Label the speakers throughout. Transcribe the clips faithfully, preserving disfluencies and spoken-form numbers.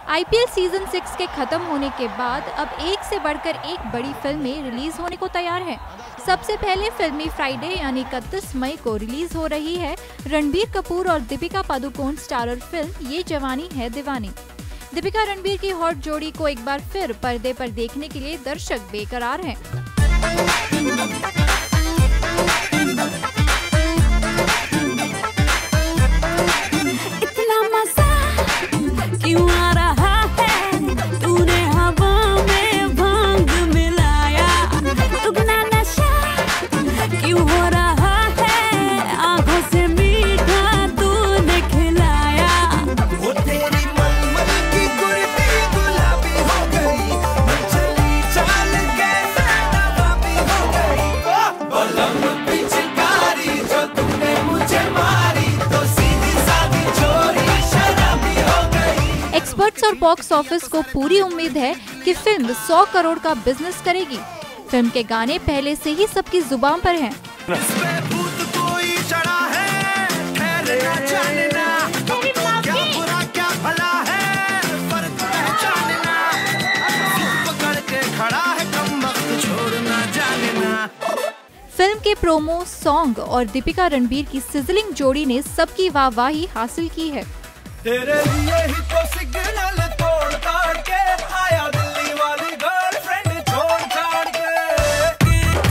Speaker 1: IPL season six के खत्म होने के बाद अब एक से बढ़कर एक बड़ी फिल्में रिलीज होने को तैयार हैं। सबसे पहले फिल्मी फ्राइडे यानी इकतीस मई को रिलीज हो रही है रणबीर कपूर और दीपिका पादुकोण स्टारर फिल्म ये जवानी है दीवानी। दीपिका रणबीर की हॉट जोड़ी को एक बार फिर पर्दे पर देखने के लिए दर्शक बेकरार हैं। एक्सपर्ट्स और बॉक्स ऑफिस को पूरी उम्मीद है कि फिल्म सौ करोड़ का बिजनेस करेगी। फिल्म के गाने पहले से ही सबकी जुबान पर हैं। फिल्म के प्रोमो, सॉन्ग और दीपिका रणबीर की सिजलिंग जोड़ी ने सबकी वाहवाही हासिल की है।
Speaker 2: तेरे लिए ही तो सिग्नल तोड़ ताड़ के आया दिल्ली वाली गर्लफ्रेंड छोड़ छाड़ के।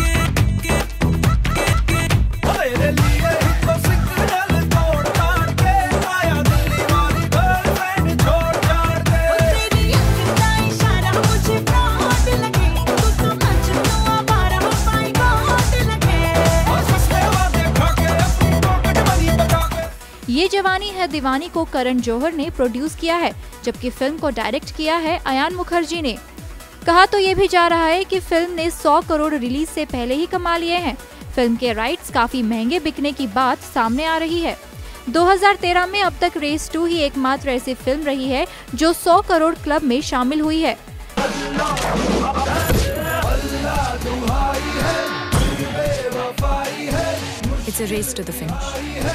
Speaker 2: तेरे लिए ही तो सिग्नल तोड़ ताड़ के आया दिल्ली वाली गर्लफ्रेंड छोड़ छाड़ के। तेरी अखीं का इशारा मुझे बहुत लगे, तू तो मजनू आवारा पाई बहुत लगे। और सस्ते वादे खा के अपनी पॉकेट मनी बचा के।
Speaker 1: ये जवानी है दीवानी को करण जौहर ने प्रोड्यूस किया है, जबकि फिल्म को डायरेक्ट किया है अयान मुखर्जी ने। कहा तो ये भी जा रहा है कि फिल्म ने सौ करोड़ रिलीज से पहले ही कमा लिए हैं। फिल्म के राइट्स काफी महंगे बिकने की बात सामने आ रही है। दो हज़ार तेरह में अब तक रेस टू ही एकमात्र ऐसी फिल्म रही है जो सौ करोड़ क्लब में शामिल हुई है।
Speaker 3: It's a race to the finish.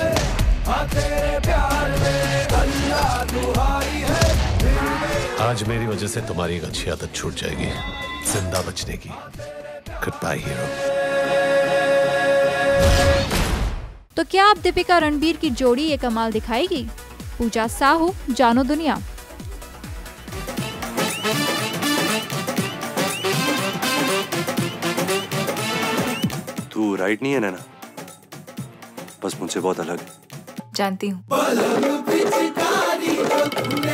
Speaker 4: आज मेरी वजह से तुम्हारी एक अच्छी आदत छूट जाएगी, जिंदा बचने की। Good bye hero.
Speaker 1: तो क्या अब दीपिका रणबीर की जोड़ी ये कमाल दिखाएगी? पूजा साहू, जानो दुनिया।
Speaker 5: तू राइट नहीं है नैना, बस मुझसे बहुत अलग है।
Speaker 3: जानती हूँ।